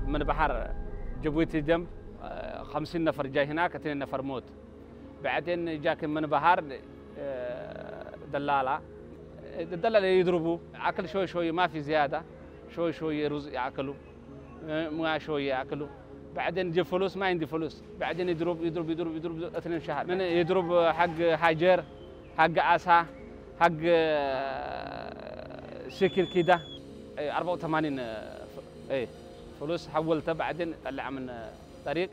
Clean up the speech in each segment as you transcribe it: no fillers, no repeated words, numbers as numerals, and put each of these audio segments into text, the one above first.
من بحر جيبوتي جنب 50 نفر جاي هناك 2 نفر موت. بعدين جاك من بحر دلالة يضربوا أكل شوي شوي ما في زيادة شوي شوي رز يأكلوا ما شوي يأكلوا. بعدين يجي فلوس ما عندي فلوس. بعدين يضرب 2 شهر. من يضرب حق حجر حق عصا حق شكل كده 84 فلوس حولتها بعدين طلع من طريق.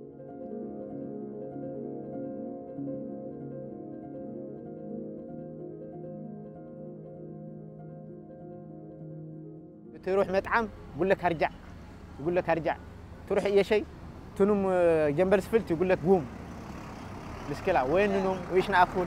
تروح مطعم يقول لك هرجع تروح اي شيء تنوم جنب الاسفلت يقول لك قوم. مشكلة وين ننوم وايش ناكل؟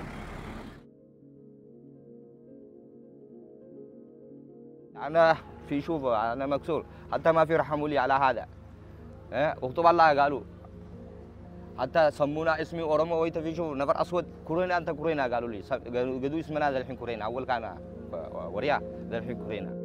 أنا أنا مكسور حتى ما في رحموا لي على هذا. وقت الله قالوا حتى سمونا اسمي أورمو ويت في شوف نفر أسود كورينا أنت كورينا قالوا لي قالوا اسمنا ذا الحين كورينا أول كان وريا ذا الحين كورينا.